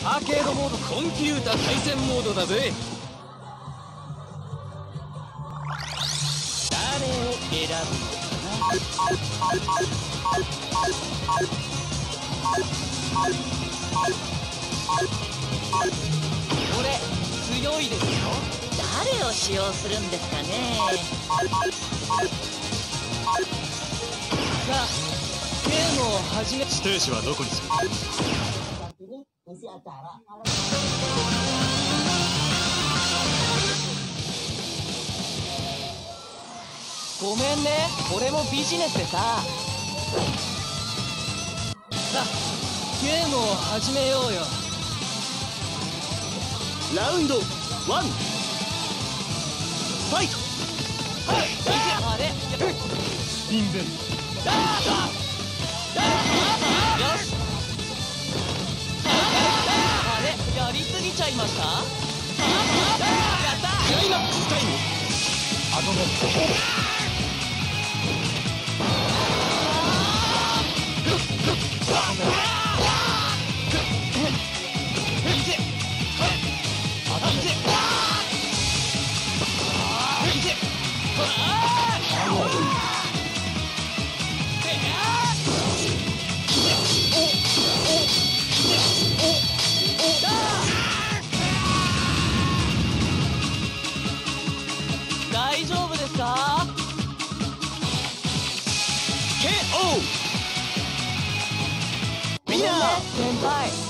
アーケードモード、コンピュータ対戦モードだぜ。誰を選ぶのかな。これ強いですよ。 誰を使用するんですかね。 さあゲームを始め。 ステージはどこにする？ ごめんね、これもビジネスでさ。さあゲームを始めようよ。 ラウンド1、ファイト。 あれインベンよし。あれやりすぎちゃいました。やったー。 クライマックスタイム。あの大丈夫ですか。 KO。 みんな先輩。